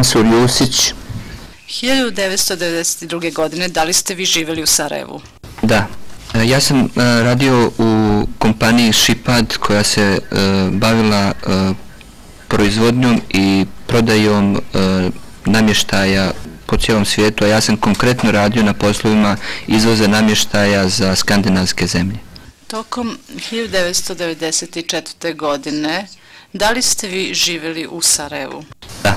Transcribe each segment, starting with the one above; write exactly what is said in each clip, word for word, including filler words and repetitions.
Mansur Jusić. hiljadu devetsto devedeset druge. godine, da li ste vi živjeli u Sarajevu? Da. Ja sam radio u kompaniji Šipad koja se bavila proizvodnjom i prodajom namještaja po cijelom svijetu, a ja sam konkretno radio na poslovima izvoza namještaja za skandinavske zemlje. Tokom hiljadu devetsto devedeset četvrte. godine, da li ste vi živjeli u Sarajevu? Da.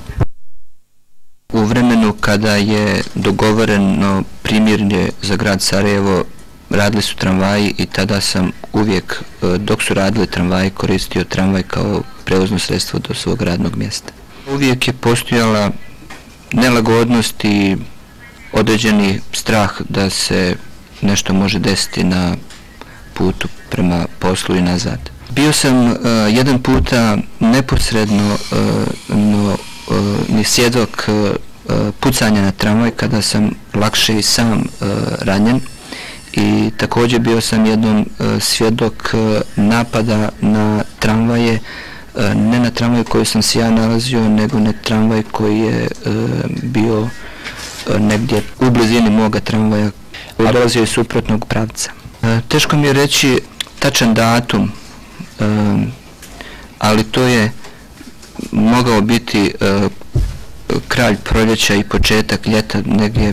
U vremenu kada je dogovoreno primirje za grad Sarajevo, radili su tramvaji i tada sam uvijek, dok su radili tramvaji, koristio tramvaj kao prevozno sredstvo do svog radnog mjesta. Uvijek je postojala nelagodnost i određeni strah da se nešto može desiti na putu prema poslu i nazad. Bio sam uh, jedan puta neposredno uh, no, uh, ni svjedok uh, pucanja na tramvaj kada sam lakše i sam uh, ranjen, i također bio sam jednom uh, svjedok uh, napada na tramvaje, uh, ne na tramvaj koji sam se ja nalazio, nego na tramvaj koji je uh, bio uh, negdje u blizini moga tramvaja, koji dolazio iz suprotnog pravca. Uh, teško mi je reći tačan datum, uh, ali to je mogao biti uh, kralj proljeća i početak ljeta, negdje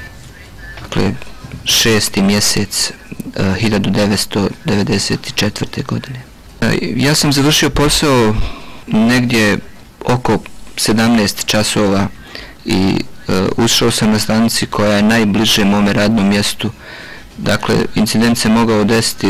dakle, šesti mjesec uh, hiljadu devetsto devedeset četvrte. godine. Uh, ja sam završio posao negdje oko sedamnaest časova i uh, ušao sam na stanici koja je najbliže mome radnom mjestu. Dakle, incident se mogao desiti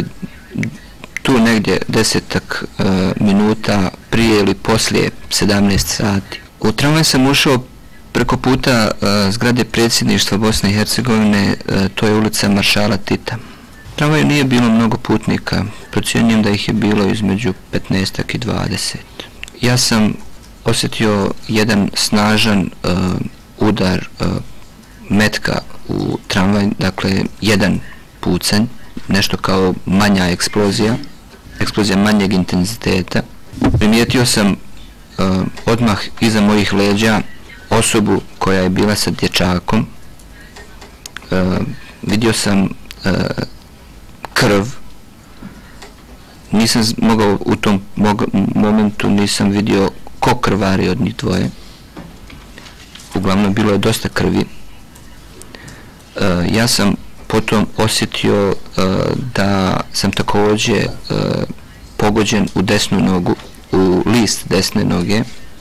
tu negdje desetak uh, minuta prije ili poslije sedamnaest sati. U tramvaj sam ušao preko puta uh, zgrade predsjedništva Bosne i Hercegovine, uh, to je ulica Maršala Tita. U tramvaju nije bilo mnogo putnika, procjenjujem da ih je bilo između petnaestak i dvadeset. Ja sam osjetio jedan snažan uh, udar uh, metka u tramvaj, dakle jedan pucanj, nešto kao manja eksplozija, eksplozija manjeg intenziteta. Primijetio sam uh, odmah iza mojih leđa osobu koja je bila sa dječakom. Uh, vidio sam uh, krv. Nisam mogao u tom momentu, nisam vidio ko krvari od njih dvoje. Uglavnom bilo je dosta krvi. Uh, ja sam potom osjetio uh, da sam također uh, pogođen u desnu nogu, u list desne noge,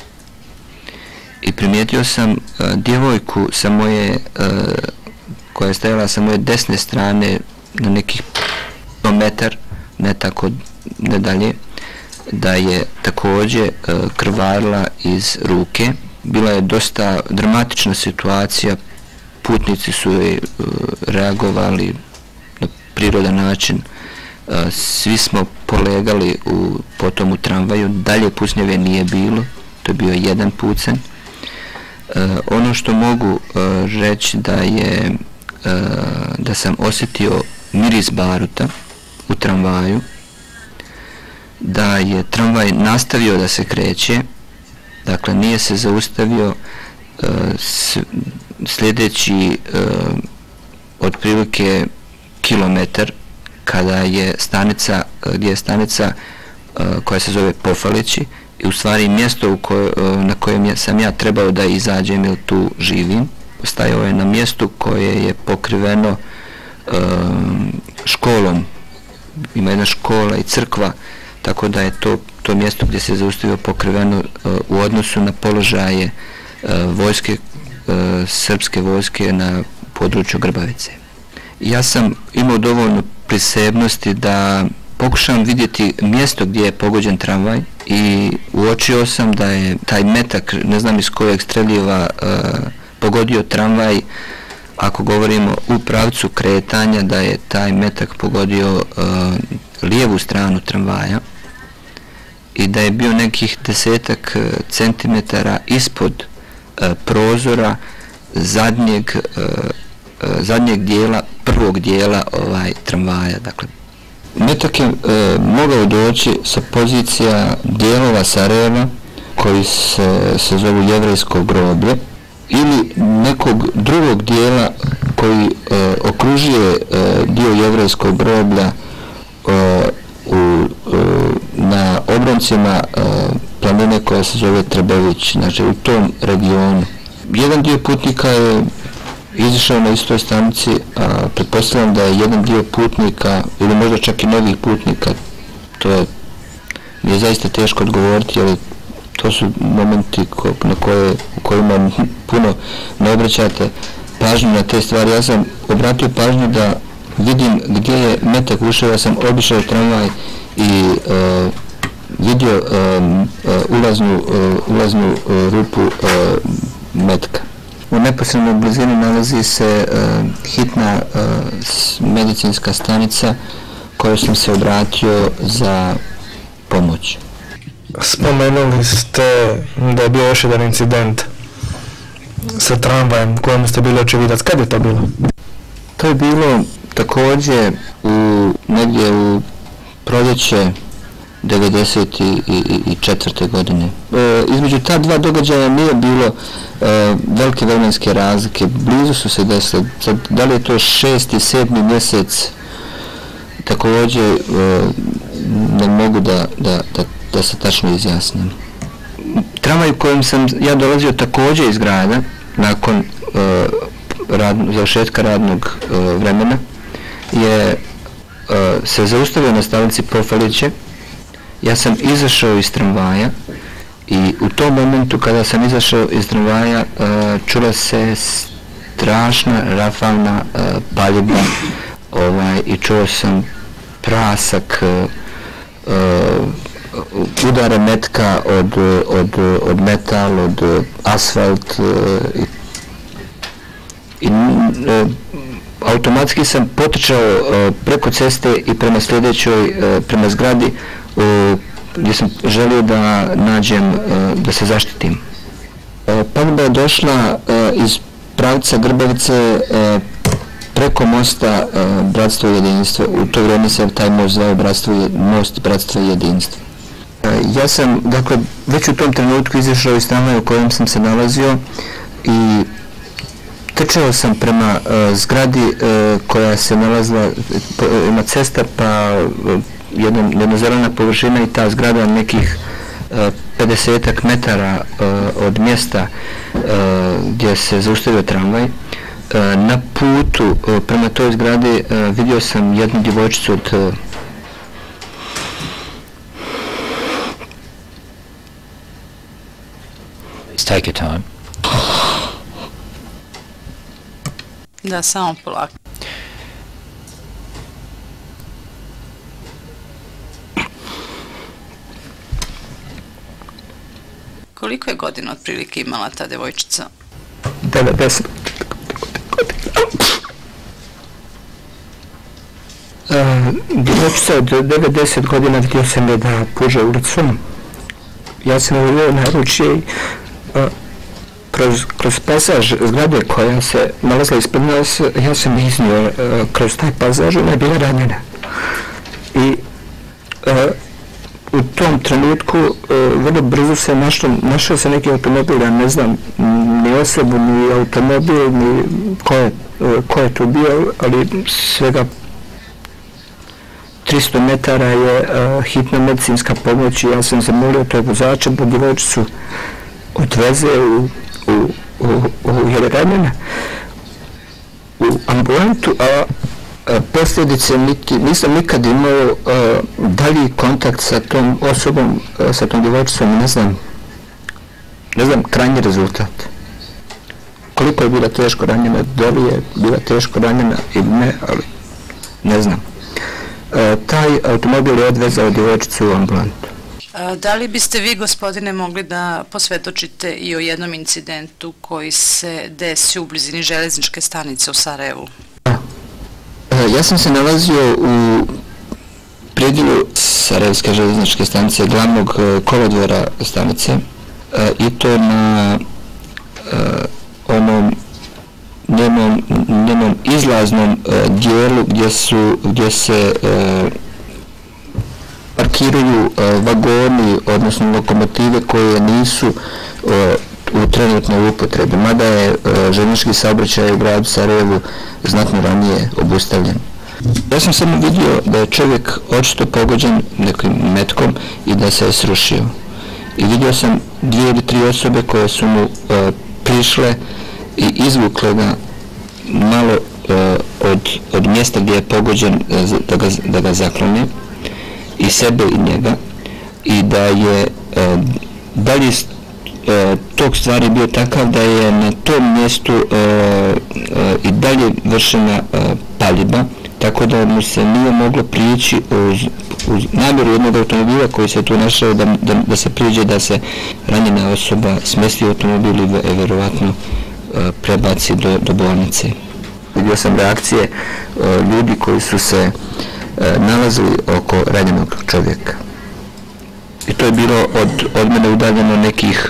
i primijetio sam uh, djevojku sa moje, uh, koja je stajala sa moje desne strane na nekih metar, ne tako ne dalje, da je također uh, krvarila iz ruke. Bila je dosta dramatična situacija, putnici su joj uh, reagovali na prirodan način, uh, svi smo polegali u, potom u tramvaju, dalje pucnjave nije bilo, to je bio jedan pucanj. Uh, ono što mogu uh, reći da je uh, da sam osjetio miris baruta u tramvaju, da je tramvaj nastavio da se kreće, dakle nije se zaustavio, uh, s, sljedeći uh, otprilike kilometar kada je stanica, gdje je stanica uh, koja se zove Pofalići, i u stvari mjesto u koj, uh, na kojem sam ja trebao da izađem jer tu živim, stajao je na mjestu koje je pokriveno uh, školom, ima jedna škola i crkva, tako da je to, to mjesto gdje se zaustavio pokriveno uh, u odnosu na položaje uh, vojske, uh, srpske vojske na području Grbavice. Ja sam imao dovoljno prisebnosti da pokušam vidjeti mjesto gdje je pogođen tramvaj i uočio sam da je taj metak, ne znam iz kojeg streljiva, uh, pogodio tramvaj. Ako govorimo u pravcu kretanja, da je taj metak pogodio uh, lijevu stranu tramvaja i da je bio nekih desetak uh, centimetara ispod uh, prozora zadnjeg, uh, uh, zadnjeg dijela, prvog dijela ovaj tramvaja. Dakle, metak je uh, mogao doći sa pozicija dijelova Sarajeva koji se, se zovu jevrejsko groblje ili nekog drugog dijela koji e, okružuje e, dio jevrejskog groblja e, u, e, na obroncima e, planine koja se zove Trebević, znači u tom regionu. Jedan dio putnika je izišao na istoj stanici, a pretpostavljam da je jedan dio putnika ili možda čak i novih putnika, to je, je zaista teško odgovoriti, ali to su momenti ko, na koje, u kojima puno ne obraćate pažnju na te stvari. Ja sam obratio pažnju da vidim gdje je metak ušao, ja sam obišao tramvaj i uh, vidio uh, ulaznu, uh, ulaznu uh, rupu uh, metka. U neposrednoj blizini nalazi se uh, hitna uh, medicinska stanica kojoj sam se obratio za pomoć. Spomenuli ste da je bio još jedan incident sa tramvajem kojem ste bili očevidac. Kad je to bilo? To je bilo također u, negdje u proljeće devedeset četvrte godine. E, između ta dva događaja nije bilo e, velike vremenske razlike, blizu su se desile. Sad, da li je to šesti, sedmi mjesec, također e, ne mogu da, da, da, da se tačno izjasnim. Tramvaj u kojem sam ja dolazio također iz grada, nakon e, rad, završetka radnog e, vremena, je e, se zaustavio na stanici Pofaliće. Ja sam izašao iz tramvaja i u tom momentu kada sam izašao iz tramvaja uh, čula se strašna rafalna uh, paljuba ovaj, i čuo sam prasak uh, uh, udare metka od, od, od metal, od asfalt uh, i, i uh, automatski sam potrčao uh, preko ceste i prema sljedećoj, uh, prema zgradi uh, gdje sam želio da nađem, uh, da se zaštitim. Uh, Paljuba je došla uh, iz pravca Grbavice uh, preko mosta uh, Bratstvo i jedinstvo. U to vrijeme se taj most zvao Bratstvo, most Bratstva i jedinstva. Uh, ja sam, dakle, već u tom trenutku izašao iz tramvaja u kojem sam se nalazio i trčao sam prema uh, zgradi uh, koja se nalazila, uh, ima cesta pa uh, jedna, jedna zelena površina i ta zgrada nekih uh, pedesetak metara uh, od mjesta uh, gdje se zaustavio tramvaj. Uh, na putu uh, prema toj zgradi uh, vidio sam jednu djevojčicu od uh, Take your time. Da, samo polako. Koliko je godina otprilike imala ta devojčica? devedeset Djevojčica od devedeset godina vidio sam je da puže ulicom. Ja sam ulio naručje i kroz, kroz pasaž zgrade koja se nalazila ispred nas, ja sam iznio uh, kroz taj pasaž, ona je bila ranjena. I uh, u tom trenutku uh, vrlo brzo se našlo, našao se neki automobil, ja ne znam ni osobu, ni automobil, ni ko je, uh, ko je tu bio, ali svega tristo metara je uh, hitna medicinska pomoć i ja sam zamolio tog vozača da djevojčicu odveze u u, u, u Jerevanjena, u ambulantu, a, a posljedice niti, nisam nikad imao a, dalji kontakt sa tom osobom, a, sa tom djevojčicom, ne znam, ne znam krajnji rezultat. Koliko je bila teško ranjena, da li je bila teško ranjena ili ne, ali ne znam. A, taj automobil je odvezao djevojčicu u ambulantu. Da li biste vi, gospodine, mogli da posvjedočite i o jednom incidentu koji se desio u blizini željezničke stanice u Sarajevu? Ja sam se nalazio u predjelu Sarajevske željezničke stanice, glavnog kolodvora stanice, i to na onom njenom, njenom izlaznom dijelu gdje su, gdje se parkiraju vagoni, odnosno lokomotive koje nisu u trenutnoj upotrebi, mada je željeznički saobraćaj u gradu Sarajevu znatno ranije obustavljen. Ja sam samo vidio da je čovjek očito pogođen nekim metkom i da se je srušio. I vidio sam dvije ili tri osobe koje su mu prišle i izvukle ga malo od, od mjesta gdje je pogođen da ga, da ga zaklone, i sebe i njega, i da je dalje tok stvari bio takav da je na tom mjestu i dalje vršena paljba, tako da mu se nije moglo prijeći uz, uz namjeru jednog automobila koji se tu našao da, da, da se priđe da se ranjena osoba smesti u automobil i verovatno prebaci do, do bolnice. Vidio sam reakcije ljudi koji su se nalazili oko ranjenog čovjeka. I to je bilo od, od mene udaljeno nekih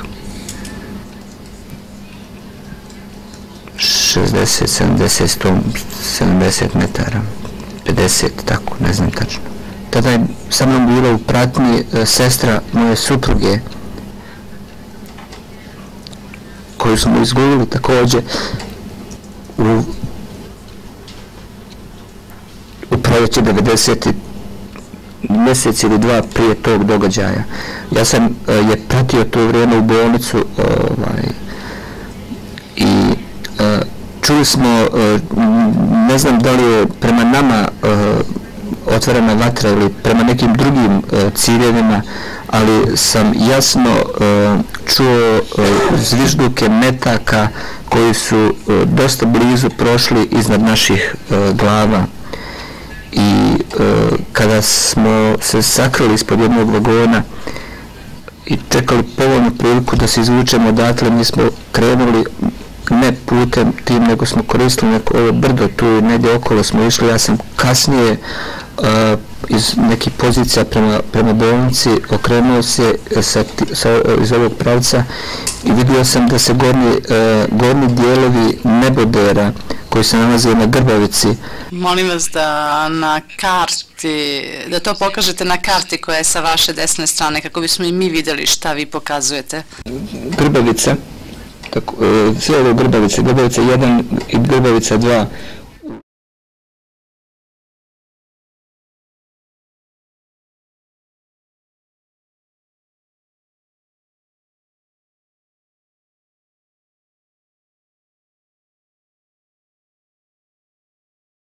šezdeset, sedamdeset, sto sedamdeset metara, pedeset, tako, ne znam tačno. Tada je sa mnom bila u pratnji sestra moje supruge, koju smo izgubili također u u proljeće devedeset mjesec ili dva prije tog događaja. Ja sam uh, je pratio to vrijeme u bolnicu ovaj, i uh, čuli smo, uh, ne znam da li je prema nama uh, otvorena vatra ili prema nekim drugim uh, ciljevima, ali sam jasno uh, čuo uh, zvižduke metaka koji su uh, dosta blizu prošli iznad naših uh, glava. I e, kada smo se sakrili ispod jednog vagona i čekali povoljnu priliku da se izvučemo odatle, mi smo krenuli ne putem tim, nego smo koristili neko ovo brdo tu i negdje okolo smo išli. Ja sam kasnije e, iz nekih pozicija prema, prema bolnici okrenuo se sa, sa, iz ovog pravca i vidio sam da se gornji, e, gornji dijelovi nebodera koji se nalaze na Grbavici. Molim vas da na karti, da to pokažete na karti koja je sa vaše desne strane, kako bismo i mi vidjeli šta vi pokazujete. Grbavica, tako, sve ovo Grbavice, Grbavica jedan i Grbavica dva